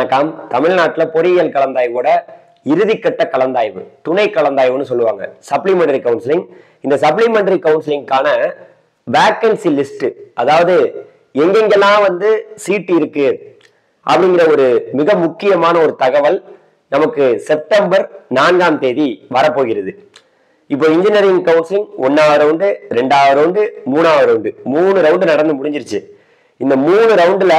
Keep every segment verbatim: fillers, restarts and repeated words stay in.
வணக்கம். தமிழ்நாட்டுல பொறியியல் கலந்தாய்வோட இறுதிக்கட்ட கலந்தாய்வு, துணை கலந்தாய்வுன்னு சொல்லுவாங்க, சப்ளிமெண்டரி கவுன்சிலிங். இந்த சப்ளிமெண்டரி கவுன்சிலிங்கான வேக்கன்சி லிஸ்ட், அதாவது எங்கெங்கெல்லாம் வந்து சீட் இருக்கு அப்படிங்கிற ஒரு மிக முக்கியமான ஒரு தகவல் நமக்கு செப்டம்பர் நான்காம் தேதி வரப்போகிறது. இப்போ இன்ஜினியரிங் கவுன்சிலிங் ஒன்னாவது ரவுண்டு, ரெண்டாவது ரவுண்டு, மூணாவது ரவுண்டு, மூணு ரவுண்டு நடந்து முடிஞ்சிருச்சு. இந்த மூணு ரவுண்டுல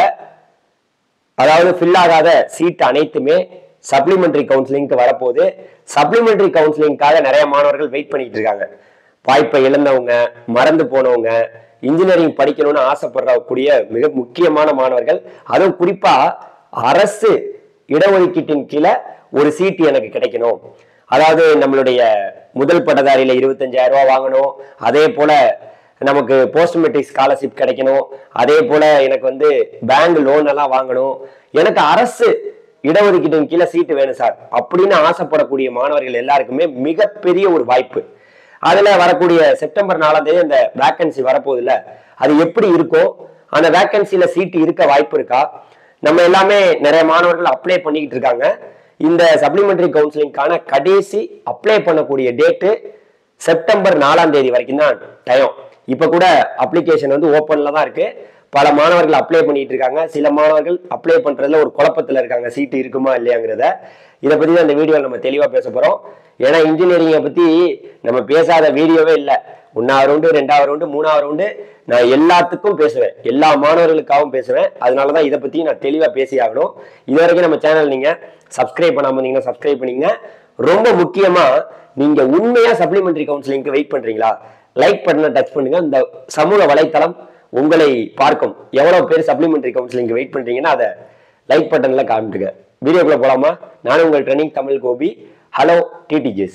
அதாவது ஃபில் ஆகாத சீட் அனைத்துமே சப்ளிமெண்டரி கவுன்சிலிங்க்கு வரப்போகுது. சப்ளிமெண்டரி கவுன்சிலிங்காக நிறைய மாணவர்கள் வெயிட் பண்ணிட்டு இருக்காங்க. வாய்ப்பை இழந்தவங்க, மறந்து போனவங்க, இன்ஜினியரிங் படிக்கணும்னு ஆசைப்படக்கூடிய மிக முக்கியமான மாணவர்கள், அதுவும் குறிப்பா அரசு இடஒதுக்கீட்டின் கீழே ஒரு சீட்டு எனக்கு கிடைக்கணும், அதாவது நம்மளுடைய முதல் பட்டதாரியில இருபத்தஞ்சாயிரம் ரூபாய் வாங்கணும், அதே போல நமக்கு போஸ்ட் மெட்ரிக் ஸ்காலர்ஷிப் கிடைக்கணும், அதே போல எனக்கு வந்து பேங்க் லோன் எல்லாம் வாங்கணும், எனக்கு அரசு இடஒதுக்கீட்டின் கீழே சீட்டு வேணும் சார் அப்படின்னு ஆசைப்படக்கூடிய மாணவர்கள் எல்லாருக்குமே மிகப்பெரிய ஒரு வாய்ப்பு. அதுல வரக்கூடிய செப்டம்பர் நாலாம் தேதி அந்த வேக்கன்சி வரப்போகுது இல்ல, அது எப்படி இருக்கும், அந்த வேக்கன்சில சீட்டு இருக்க வாய்ப்பு இருக்கா, நம்ம எல்லாமே நிறைய மாணவர்கள் அப்ளை பண்ணிக்கிட்டு இருக்காங்க. இந்த சப்ளிமெண்டரி கவுன்சிலிங்கான கடைசி அப்ளை பண்ணக்கூடிய டேட்டு செப்டம்பர் நாலாம் தேதி வரைக்கும் தான் டைம். இப்ப கூட அப்ளிகேஷன் வந்து ஓப்பன்ல தான் இருக்கு. பல மாணவர்கள் அப்ளை பண்ணிட்டு இருக்காங்க. சில மாணவர்கள் அப்ளை பண்றதுல ஒரு குழப்பத்துல இருக்காங்க, சீட்டு இருக்குமா இல்லையாங்கிறத. இதை பத்தி தான் இந்த வீடியோவில் நம்ம தெளிவா பேச போறோம். ஏன்னா இன்ஜினியரிங்கை பத்தி நம்ம பேசாத வீடியோவே இல்லை. ஒன்னாவது ரவுண்டு, ரெண்டாவது ரவுண்டு, மூணாவது ரவுண்டு, நான் எல்லாத்துக்கும் பேசுவேன், எல்லா மாணவர்களுக்காகவும் பேசுவேன். அதனாலதான் இதை பத்தி நான் தெளிவா பேசி ஆகணும். இது வரைக்கும் நம்ம சேனல் நீங்க சப்ஸ்கிரைப் பண்ணாம இருந்தீங்கன்னா சப்ஸ்கிரைப் பண்ணீங்க. ரொம்ப முக்கியமா, நீங்க உண்மையா சப்ளிமெண்டரி கவுன்சிலிங்க்கு வெயிட் பண்றீங்களா, லைக் பட்டனை டச் பண்ணுங்க. இந்த சமூக வலைத்தளம் உங்களை பார்க்கும். எவ்வளவு பேர் சப்ளிமெண்டரி கவுன்சிலிங்க்கு வெயிட் பண்றீங்கன்னா அதை லைக் பட்டன்ல காமிட்டுங்க. வீடியோக்குள்ள போலாமா? நானும் உங்கள் training Tamil Gopi. Hello TTGS.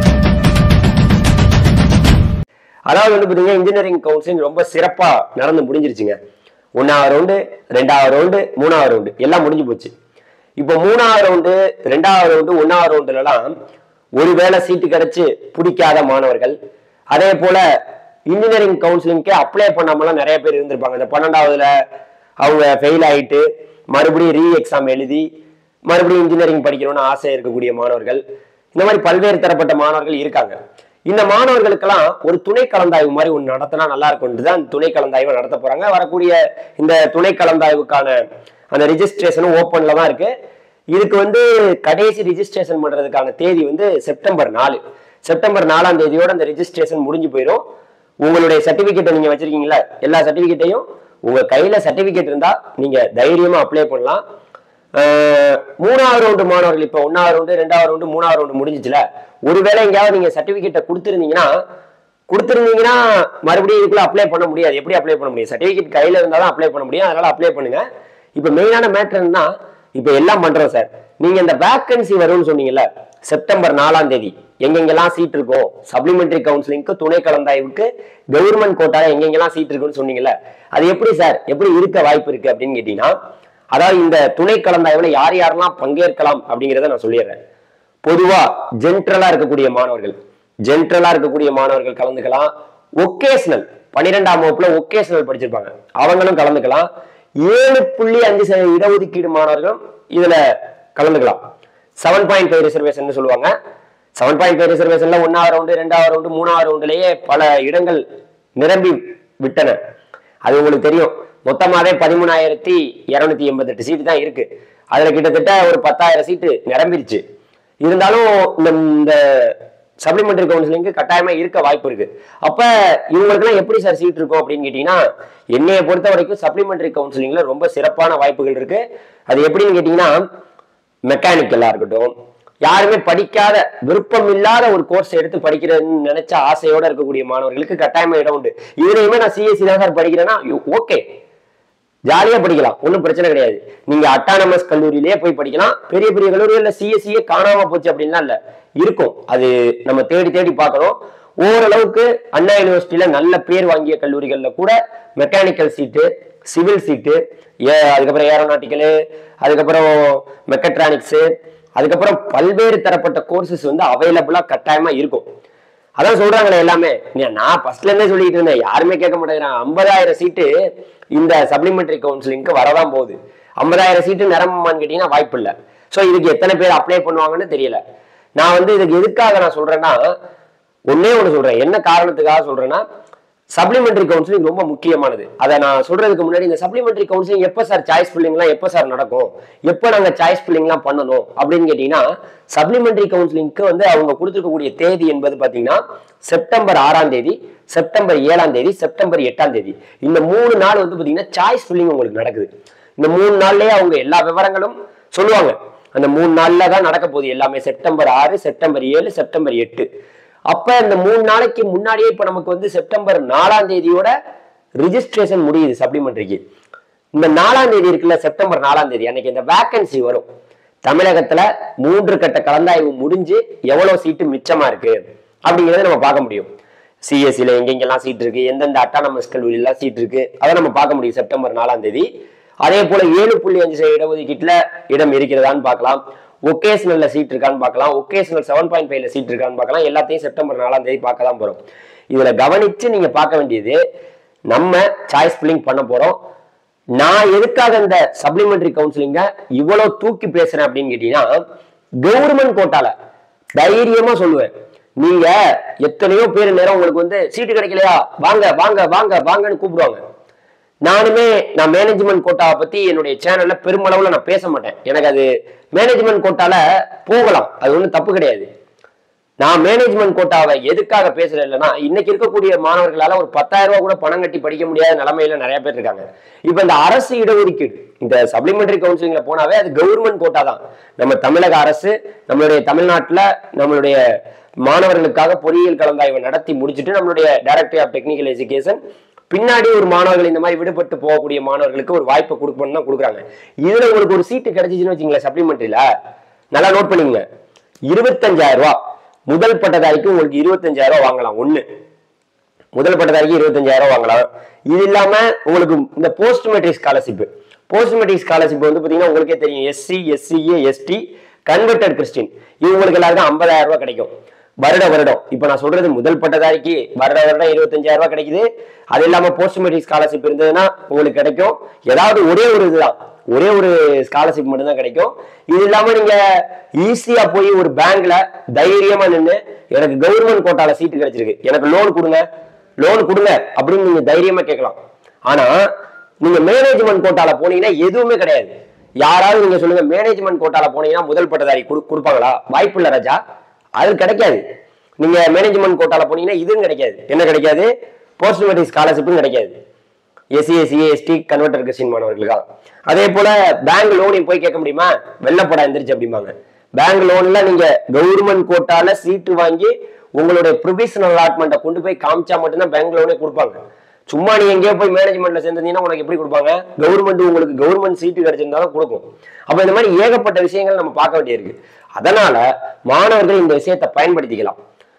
அதாவது வந்து பாத்தீங்கன்னா இன்ஜினியரிங் கவுன்சிலிங் ரொம்ப சிறப்பா நடந்து முடிஞ்சிருச்சுங்க. ஒன்னாவது ரவுண்டு, ரெண்டாவது ரவுண்டு, மூணாவது ரவுண்டு எல்லாம் முடிஞ்சு போச்சு. இப்போ மூணாவது ரவுண்டு, ரெண்டாவது ரவுண்டு, ஒன்னாவது ரவுண்டுல எல்லாம் ஒருவேளை சீட்டு கிடைச்சு பிடிக்காத மாணவர்கள், அதே போல இன்ஜினியரிங் கவுன்சிலிங்க்கு அப்ளை பண்ணாமலாம் நிறைய பேர் இருந்திருப்பாங்க. இந்த பன்னெண்டாவதுல அவங்க ஃபெயில் ஆயிட்டு மறுபடியும் ரீ எக்ஸாம் எழுதி மறுபடியும் இன்ஜினியரிங் படிக்கணும்னு ஆசை இருக்கக்கூடிய மாணவர்கள், இந்த மாதிரி பல்வேறு தரப்பட்ட மாணவர்கள் இருக்காங்க. இந்த மாணவர்களுக்கெல்லாம் ஒரு துணை கலந்தாய்வு மாதிரி ஒன்று நடத்தினா நல்லா இருக்கும்னு தான் துணை கலந்தாய்வு நடத்த போறாங்க. வரக்கூடிய இந்த துணை கலந்தாய்வுக்கான அந்த ரிஜிஸ்ட்ரேஷனும் ஓப்பன்ல தான் இருக்கு. இதுக்கு வந்து கடைசி ரிஜிஸ்ட்ரேஷன் பண்றதுக்கான தேதி வந்து செப்டம்பர் நாலு. செப்டம்பர் நாலாம் தேதியோட அந்த ரிஜிஸ்ட்ரேஷன் முடிஞ்சு போயிடும். உங்களுடைய சர்டிபிகேட்டை நீங்க வச்சிருக்கீங்களா, எல்லா சர்டிபிகேட்டையும் உங்க கையில சர்டிபிகேட் இருந்தா நீங்க தைரியமா அப்ளை பண்ணலாம். மூணாவது ரவுண்டு மாணவர்கள், இப்ப ஒன்னாவது ரவுண்டு, ரெண்டாவது ரவுண்டு, மூணாவது ரவுண்டு முடிஞ்சிச்சுல, ஒருவேளை எங்கேயாவது நீங்க சர்டிபிகேட்டை கொடுத்துருந்தீங்கன்னா கொடுத்துருந்தீங்கன்னா மறுபடியும் இதுக்குள்ள அப்ளை பண்ண முடியாது. எப்படி அப்ளை பண்ண முடியும்? சர்டிபிகேட் கையில இருந்தாலும் அப்ளை பண்ண முடியும். அதனால அப்ளை பண்ணுங்க. இப்ப மெயினான மேட்டர் என்ன, இப்ப எல்லாம் பண்றோம் சார், நீங்க இந்த வேக்கன்சி வரும்னு சொன்னீங்கல்ல, செப்டம்பர் நாலாம் தேதி எங்கெங்கெல்லாம் சீட் இருக்கும், சப்ளிமெண்டரி கவுன்சிலிங்க்கு துணை கலந்தாய்வுக்கு கவர்மெண்ட் கோட்டால எங்கெங்கெல்லாம் சீட் இருக்குன்னு சொன்னீங்கல்ல, அது எப்படி சார், எப்படி இருக்க வாய்ப்பு இருக்கு அப்படின்னு கேட்டீங்கன்னா, அதாவது இந்த துணை கலந்தாய்வுல யார் யாரெல்லாம் பங்கேற்கலாம் அப்படிங்கிறத நான் சொல்லிடுறேன். பொதுவா ஜென்ட்ரலா இருக்கக்கூடிய மாணவர்கள் ஜென்ட்ரலா இருக்கக்கூடிய மாணவர்கள் கலந்துக்கலாம். ஒகேஷனல் பன்னிரெண்டாம் வகுப்புல ஒகேஷனல் படிச்சிருப்பாங்க, அவங்களும் கலந்துக்கலாம். ஏழு புள்ளி அஞ்சு சதவீத இடஒதுக்கீடு மாணவர்களும் இதுல கலந்துக்கலாம். செவன் பாயிண்ட் ஃபைவ் ரிசர்வேஷன் சொல்லுவாங்க. செவன் பாயிண்ட் ஃபைவ் ரிசர்வேஷன்ல ஒன்னாவது ரவுண்டு, ரெண்டாவது ரவுண்டு, மூணாவது ரவுண்டுலயே பல இடங்கள் நிரம்பி விட்டன. அது உங்களுக்கு தெரியும். மொத்தமாவே பதிமூணாயிரத்தி இருநூத்தி எண்பத்தி எட்டு சீட்டு தான் இருக்கு. அதுல கிட்டத்தட்ட ஒரு பத்தாயிரம் சீட்டு நிரம்பிருச்சு. இருந்தாலும் இந்த சப்ளிமெண்டரி கவுன்சிலிங்க்கு கட்டாயமா இருக்க வாய்ப்பு இருக்கு. அப்ப இவங்களுக்கு எல்லாம் எப்படி சார் சீட் இருக்கும் அப்படின்னு கேட்டீங்கன்னா, என்னைய பொறுத்த வரைக்கும் சப்ளிமெண்டரி கவுன்சிலிங்ல ரொம்ப சிறப்பான வாய்ப்புகள் இருக்கு. அது எப்படின்னு கேட்டீங்கன்னா, மெக்கானிக்கலா இருக்கட்டும், யாருமே படிக்காத விருப்பம் இல்லாத ஒரு கோர்ஸ் எடுத்து படிக்கிறதுன்னு நினைச்ச ஆசையோட இருக்கக்கூடிய மாணவர்களுக்கு கட்டாயமா இடம் உண்டு. இதுலயுமே நான் சிஎஸ்சி தான் சார் படிக்கிறேன்னா ஓகே, ஜாலியா படிக்கலாம், ஒன்றும் பிரச்சனை கிடையாது. நீங்க அட்டானமஸ் கல்லூரியிலேயே போய் படிக்கலாம். பெரிய பெரிய கல்லூரிகள்ல சிஎஸ்சியே காணாம போச்சு அப்படின்லாம் இல்ல, இருக்கும். அது நம்ம தேடி தேடி பார்க்கணும். ஓரளவுக்கு அண்ணா யூனிவர்சிட்டியில நல்ல பேர் வாங்கிய கல்லூரிகள்ல கூட மெக்கானிக்கல் சீட்டு, சிவில் சீட்டு, அதுக்கப்புறம் ஏரோநாட்டிக்கலு, அதுக்கப்புறம் மெக்கட்ரானிக்ஸு, அதுக்கப்புறம் பல்வேறு தரப்பட்ட கோர்சஸ் வந்து அவைலபிளா கட்டாயமா இருக்கும். அதான் சொல்றாங்களே எல்லாமே. நான் ஃபர்ஸ்ட்ல இருந்தே சொல்லிட்டு இருந்தேன், யாருமே கேட்க மாட்டேங்கிறாங்க. ஐம்பதாயிரம் சீட்டு இந்த சப்ளிமெண்டரி கவுன்சிலிங்க்கு வரதான் போகுது. ஐம்பதாயிரம் சீட்டு நிரம்புமான்னு கேட்டீங்கன்னா வாய்ப்பு இல்லை. ஸோ இதுக்கு எத்தனை பேர் அப்ளை பண்ணுவாங்கன்னு தெரியல. நான் வந்து இதுக்கு எதுக்காக நான் சொல்றேன்னா, ஒன்னே ஒன்று சொல்றேன். என்ன காரணத்துக்காக சொல்றேன்னா, சப்ளிமெண்டரி கவுன்சிலிங் ரொம்ப முக்கியமானது. அதை நான் சொல்றதுக்கு முன்னாடி, இந்த சப்ளிமெண்டரி கவுன்சிலிங் எப்போ சார் சாய்ஸ் ஃபில்லிங்லாம் எப்போ சார் நடக்கும், எப்போ நாங்கள் சாய்ஸ் ஃபில்லிங்லாம் பண்ணணும் அப்படின்னு கேட்டீங்கன்னா, சப்ளிமெண்டரி கவுன்சிலிங்க்கு வந்து அவங்க கொடுத்துருக்கக்கூடிய தேதி என்பது பார்த்தீங்கன்னா செப்டம்பர் ஆறாம் தேதி, செப்டம்பர் ஏழாம் தேதி, செப்டம்பர் எட்டாம் தேதி. இந்த மூணு நாள் வந்து பார்த்தீங்கன்னா சாய்ஸ் ஃபில்லிங் உங்களுக்கு நடக்குது. இந்த மூணு நாள்லயே அவங்க எல்லா விவரங்களும் சொல்லுவாங்க. அந்த மூணு நாள்ல தான் நடக்க போகுது எல்லாமே. செப்டம்பர் ஆறு, செப்டம்பர் ஏழு, செப்டம்பர் எட்டு. அப்ப இந்த மூணு நாளைக்கு முன்னாடியே இப்ப நமக்கு வந்து செப்டம்பர் நாலாம் தேதியோட ரிஜிஸ்ட்ரேஷன் முடியுது சப்ளிமெண்டரிக்கு. இந்த நாலாம் தேதி இருக்குல்ல, செப்டம்பர் நாலாம் தேதி அன்னைக்கு இந்த வேக்கன்சி வரும். தமிழகத்துல மூன்று கட்ட கலந்தாய்வு முடிஞ்சு எவ்வளவு சீட்டு மிச்சமா இருக்கு அப்படிங்கிறத நம்ம பார்க்க முடியும். சிஎஸ்சியில எங்கெங்கெல்லாம் சீட் இருக்கு, எந்தெந்த அட்டானமஸ் கல்லூரிலாம் சீட் இருக்கு, அதை நம்ம பார்க்க முடியும் செப்டம்பர் நாலாம் தேதி. அதே போல ஏழு புள்ளி அஞ்சு சதவீத இடஒதுக்கீட்டுல இடம் இருக்கிறதான்னு பார்க்கலாம். ஒகேஷனல்ல சீட் இருக்கான்னு பார்க்கலாம். ஒகேஷனல் செவன் பாயிண்ட் ஃபைவ்ல சீட் இருக்கான்னு பார்க்கலாம். எல்லாத்தையும் செப்டம்பர் நாலாம் தேதி பார்க்க தான் போறோம். இதுல கவனிச்சு நீங்க பார்க்க வேண்டியது, நம்ம சாய்ஸ் ஃபில்லிங் பண்ண போறோம். நான் எதுக்காக இந்த சப்ளிமெண்டரி கவுன்சிலிங்க இவ்வளவு தூக்கி பேசுறேன் அப்படின்னு கேட்டீங்கன்னா, கவர்மெண்ட் கோட்டால தைரியமா சொல்லுவேன். நீங்க எத்தனையோ பேர் நேரம் உங்களுக்கு வந்து சீட்டு கிடைக்கலையா, வாங்க வாங்க வாங்க வாங்கன்னு கூப்பிடுவாங்க. நானுமே நான் மேனேஜ்மெண்ட் கோட்டாவை பத்தி என்னுடைய சேனல்ல பெருமளவுல நான் பேச மாட்டேன். எனக்கு அது மேனேஜ்மெண்ட் கோட்டால போகலாம், அது ஒன்றும் தப்பு கிடையாது. நான் மேனேஜ்மெண்ட் கோட்டாவை எதுக்காக பேசுறேன் இல்லைன்னா, இன்னைக்கு இருக்கக்கூடிய மாணவர்களால ஒரு பத்தாயிரம் ரூபாய் கூட பணம் கட்டி படிக்க முடியாத நிலைமையில நிறைய பேர் இருக்காங்க. இப்ப இந்த அரசு இடஒதுக்கீடு, இந்த சப்ளிமெண்டரி கவுன்சிலிங்ல போனாவே அது கவர்மெண்ட் கோட்டா தான். நம்ம தமிழக அரசு நம்மளுடைய தமிழ்நாட்டுல நம்மளுடைய மாணவர்களுக்காக பொறியியல் கலந்தாய்வை நடத்தி முடிச்சுட்டு நம்மளுடைய டைரக்டர் ஆஃப் டெக்னிக்கல் எஜுகேஷன் பின்னாடி ஒரு மாணவர்கள் இந்த மாதிரி விடுபட்டு போகக்கூடிய மாணவர்களுக்கு ஒரு வாய்ப்பை கொடுக்கணும்னு தான் கொடுக்குறாங்க. இதுல உங்களுக்கு ஒரு சீட்டு கிடைச்சிச்சுன்னு வச்சுங்களேன், சப்ளிமெண்டரியில நல்லா நோட் பண்ணிக்கங்க, இருபத்தஞ்சாயிரம் ரூபாய் முதல் பட்டதாரிக்கு உங்களுக்கு இருபத்தஞ்சாயிரம் ரூபாய் வாங்கலாம். ஒண்ணு முதல் பட்டதாரிக்கு இருபத்தஞ்சாயிரம் ரூபாய் வாங்கலாம். இது இல்லாம உங்களுக்கு இந்த post matric scholarship, post matric scholarship வந்து பாத்தீங்கன்னா உங்களுக்கே தெரியும், SC, SCA, ST, converted Christian இவங்களுக்கு எல்லாருக்கும் ஐம்பதாயிரம் ரூபாய் கிடைக்கும் வருட வருடம். இப்ப நான் சொல்றது முதல் பட்டதாரிக்கு வருட வருடம் இருபத்தஞ்சாயிரம் ரூபாய் கிடைக்குது. அது இல்லாம போஸ்ட் மெட்ரிக் ஸ்காலர்ஷிப் இருந்ததுன்னா உங்களுக்கு கிடைக்கும் ஏதாவது ஒரே ஒரு இதுதான், ஒரே ஒரு ஸ்காலர்ஷிப் மட்டும் தான் கிடைக்கும். இது இல்லாம நீங்க ஈஸியா போய் ஒரு பேங்க்ல தைரியமா நின்று எனக்கு கவர்மெண்ட் கோட்டால சீட்டு கிடைச்சிருக்கு, எனக்கு லோன் கொடுங்க லோன் கொடுங்க அப்படின்னு நீங்க தைரியமா கேட்கலாம். ஆனா நீங்க மேனேஜ்மெண்ட் கோட்டால போனீங்கன்னா எதுவுமே கிடையாது. யாராவது நீங்க சொல்லுங்க, மேனேஜ்மெண்ட் கோட்டால போனீங்கன்னா முதல் பட்டதாரி கொடுப்பாங்களா? வாய்ப்பு இல்ல ராஜா, அது கிடைக்காது. நீங்க மேனேஜ்மெண்ட் கோட்டால போனீங்கன்னா இதுவும் கிடைக்காது. என்ன கிடைக்காது? போஸ்ட் மெட்ரிக் ஸ்காலர்ஷிப்பும் கிடைக்காது. SC, SCA, ST, converted Christian மாணவர்களுக்கா. அதே போல பேங்க் லோனையும் போய் கேட்க முடியுமா? வெள்ளப்படா எந்திரிச்சு அப்படிம்பாங்க. பேங்க் லோன்ல நீங்க கவர்மெண்ட் கோட்டால சீட்டு வாங்கி உங்களுடைய ப்ரொவிஷனல் அலாட்மெண்ட்டை கொண்டு போய் காமிச்சா மட்டும்தான் பேங்க் லோனே கொடுப்பாங்க. சும்மா நீ எங்கேயோ போய் மேனேஜ்மெண்ட்ல சேர்ந்தீங்கன்னா உனக்கு எப்படி கொடுப்பாங்க? கவர்மெண்ட் உங்களுக்கு கவர்மெண்ட் சீட்டு கிடைச்சிருந்தாலும் கொடுக்கும். அப்ப இந்த மாதிரி ஏகப்பட்ட விஷயங்கள் நம்ம பார்க்க வேண்டியிருக்கு. அதனால மாணவர்கள் இந்த விஷயத்தை பயன்படுத்திக்கலாம்.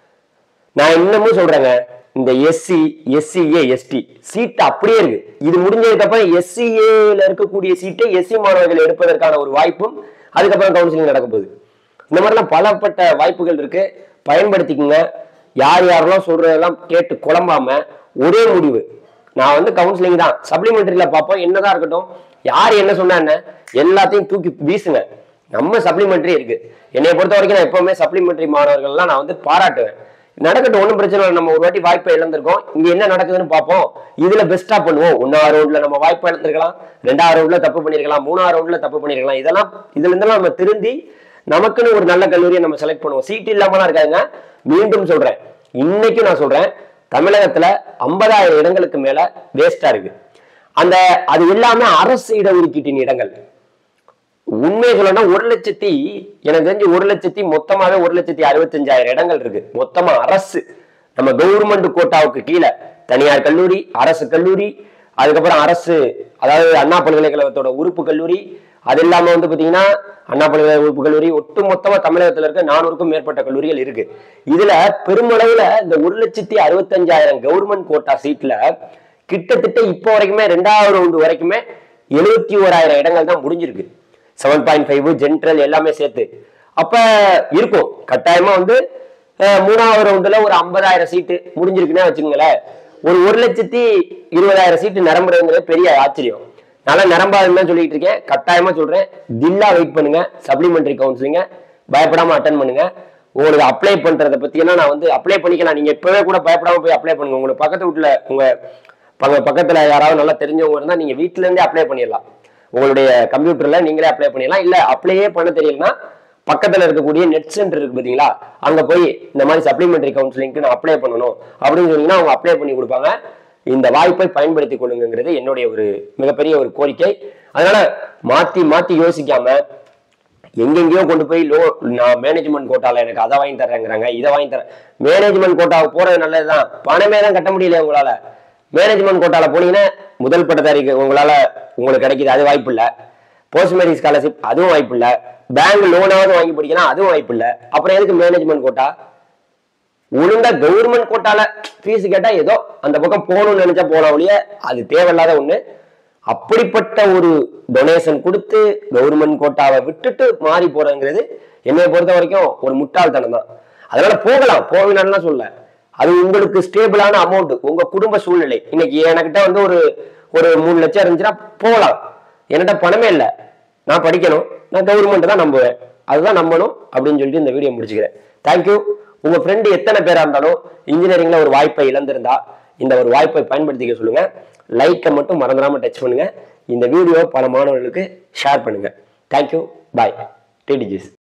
நான் இன்னமும் சொல்றேங்க, இந்த எஸ்சி, எஸ்சிஏ, எஸ்டி சீட் அப்படியே இருக்கு. இது முடிஞ்சதுக்கு அப்புறம் எஸ்சிஏல இருக்கக்கூடிய சீட்டை எஸ்சி மாணவர்கள் எடுப்பதற்கான ஒரு வாய்ப்பும் அதுக்கப்புறம் கவுன்சிலிங் நடக்க போகுது. இந்த மாதிரிலாம் பலப்பட்ட வாய்ப்புகள் இருக்கு, பயன்படுத்திக்கோங்க. யார் யாரெல்லாம் சொல்றதெல்லாம் கேட்டு குழம்பாம ஒரே முடிவு, நான் வந்து கவுன்சிலிங் தான், சப்ளிமெண்டரியில பார்ப்போம், என்னதான் இருக்கட்டும், யார் என்ன சொன்னா என்ன, எல்லாத்தையும் தூக்கி வீசுங்க. நம்ம சப்ளிமெண்டரி இருக்கு. என்னை பொறுத்த வரைக்கும் நான் எப்பவுமே சப்ளிமெண்டரி மாணவர்கள்லாம் நான் வந்து பாராட்டுவேன். நடக்கட்டும், ஒன்றும் பிரச்சனை இல்லை. நம்ம ஒரு வாட்டி வாய்ப்பை இழந்திருக்கோம், இங்க என்ன நடக்குதுன்னு பார்ப்போம், இதுல பெஸ்டா பண்ணுவோம். ஒன்னாவது ரவுண்ட்ல நம்ம வாய்ப்பை இழந்திருக்கலாம், ரெண்டாவது ரவுண்ட்ல தப்பு பண்ணிருக்கலாம், மூணாவது ரவுண்ட்ல தப்பு பண்ணிருக்கலாம். இதெல்லாம் இதுல இருந்தெல்லாம் நம்ம திருந்தி நமக்குன்னு ஒரு நல்ல கல்லூரியை நம்ம செலக்ட் பண்ணுவோம். சீட் இல்லாமலாம் இருக்காங்க. மீண்டும் சொல்றேன், இன்னைக்கு நான் சொல்றேன், தமிழகத்துல ஐம்பதாயிரம் இடங்களுக்கு மேல வேஸ்டா இருக்கு. அந்த அது எல்லாமே அரசு இடஒதுக்கீட்டின் இடங்கள். உண்மையை சொல்லணும்னா ஒரு லட்சத்தி எனக்கு தெரிஞ்சு ஒரு லட்சத்தி மொத்தமாவே ஒரு லட்சத்தி அறுபத்தஞ்சாயிரம் இடங்கள் இருக்கு மொத்தமா அரசு. நம்ம கவர்மெண்ட் கோட்டாவுக்கு கீழே தனியார் கல்லூரி, அரசு கல்லூரி, அதுக்கப்புறம் அரசு அதாவது அண்ணா பல்கலைக்கழகத்தோட உறுப்பு கல்லூரி, அது இல்லாம வந்து பாத்தீங்கன்னா அண்ணா பல்கலைக்கழக உறுப்பு கல்லூரி, ஒட்டு மொத்தமா தமிழகத்துல இருக்க நானூறுக்கும் மேற்பட்ட கல்லூரிகள் இருக்கு. இதுல பெருமளவுல இந்த ஒரு லட்சத்தி அறுபத்தஞ்சாயிரம் கவர்மெண்ட் கோட்டா சீட்ல கிட்டத்தட்ட இப்போ வரைக்குமே ரெண்டாவது ரவுண்டு வரைக்குமே எழுபத்தி ஓராயிரம் இடங்கள் தான் முடிஞ்சிருக்கு. செவன் பாயிண்ட் ஃபைவ் ஜென்ட்ரல் எல்லாமே சேர்த்து அப்ப இருக்கும். கட்டாயமா வந்து மூணாவது ரவுண்டுல ஒரு ஐம்பதாயிரம் சீட்டு முடிஞ்சிருக்குன்னா வச்சுக்கோங்களேன், ஒரு ஒரு லட்சத்தி இருபதாயிரம் சீட்டு நிரம்புறதுங்கிறது பெரிய ஆச்சரியம். நல்லா நிரம்பாதுன்னு சொல்லிட்டு இருக்கேன். கட்டாயமா சொல்றேன், தில்லா வெயிட் பண்ணுங்க. சப்ளிமெண்டரி கவுன்சிலிங்க பயப்படாம அட்டன் பண்ணுங்க. உங்களுக்கு அப்ளை பண்றதை பத்தினா நான் வந்து அப்ளை பண்ணிக்கலாம். நீங்க இப்பவே கூட பயப்படாம போய் அப்ளை பண்ணுங்க. உங்களுக்கு பக்கத்து வீட்டுல உங்க பக்கத்துல யாராவது நல்லா தெரிஞ்சவங்க இருந்தா நீங்க வீட்டுல இருந்தே அப்ளை பண்ணிடலாம். உங்களுடைய கம்ப்யூட்டர்ல நீங்களே அப்ளை பண்ணிடலாம். இல்ல அப்ளையே பண்ண தெரியலன்னா பக்கத்துல இருக்கக்கூடிய நெட் சென்டர் இருக்கு பாத்தீங்களா, அங்க போய் இந்த மாதிரி சப்ளிமெண்டரி கவுன்சிலிங்க்கு நான் அப்ளை பண்ணணும் அப்படின்னு சொன்னீங்கன்னா அவங்க அப்ளை பண்ணி கொடுப்பாங்க. இந்த வாய்ப்பை பயன்படுத்திக் கொள்ளுங்கிறது என்னுடைய ஒரு மிகப்பெரிய ஒரு கோரிக்கை. அதனால மாத்தி மாத்தி யோசிக்காம எங்கெங்கயோ கொண்டு போய் லோ நான் மேனேஜ்மெண்ட் கோட்டால எனக்கு அதை வாங்கி தர்றேங்கிறாங்க, இதை வாங்கி தரேன். மேனேஜ்மெண்ட் கோட்டாவுக்கு போறது நல்லதுதான், பணமே தான் கட்ட முடியல உங்களால. மேனேஜ்மெண்ட் கோட்டால போனீங்கன்னா முதல் பட்டதாரிக்கு உங்களால உங்களுக்கு கிடைக்குது, அது வாய்ப்பு இல்லை. போஸ்ட் மேரிட் ஸ்காலர்ஷிப் அதுவும் வாய்ப்பு இல்லை. பேங்க் லோனாவது வாங்கி படிக்கலாம், அதுவும் வாய்ப்பு இல்லை. அப்புறம் எதுக்கு மேனேஜ்மெண்ட் கோட்டா? ஒழுங்கா கவர்மெண்ட் கோட்டால ஃபீஸ் கேட்டா ஏதோ அந்த பக்கம் போகணும்னு நினைச்சா போன ஒழிய அது தேவையில்லாத ஒண்ணு. அப்படிப்பட்ட ஒரு டொனேஷன் கொடுத்து கவர்மெண்ட் கோட்டாவை விட்டுட்டு மாறி போறதுங்கிறது என்னை பொறுத்த வரைக்கும் ஒரு முட்டாள்தனம் தான். அதனால போகலாம், போகலாம்னு சொல்ல, அது உங்களுக்கு ஸ்டேபிளான அமௌண்ட், உங்க குடும்ப சூழ்நிலை. இன்னைக்கு என்கிட்ட வந்து ஒரு ஒரு மூணு லட்சம் இருந்துச்சுன்னா போகலாம். என்கிட்ட பணமே இல்லை, நான் படிக்கணும், நான் கவர்மெண்ட் தான் நம்புவேன், அதுதான் நம்பணும் அப்படின்னு சொல்லிட்டு இந்த வீடியோ முடிச்சுக்கிறேன். தேங்க்யூ. உங்க ஃப்ரெண்டு எத்தனை பேரா இருந்தாலும் இன்ஜினியரிங்ல ஒரு வாய்ப்பை இழந்திருந்தா இந்த ஒரு வாய்ப்பை பயன்படுத்திக்க சொல்லுங்க. லைக்கை மட்டும் மறந்துடாம டச் பண்ணுங்க. இந்த வீடியோ பல மாணவர்களுக்கு ஷேர் பண்ணுங்க. தேங்க்யூ. பாய். டிடிஜிஸ்.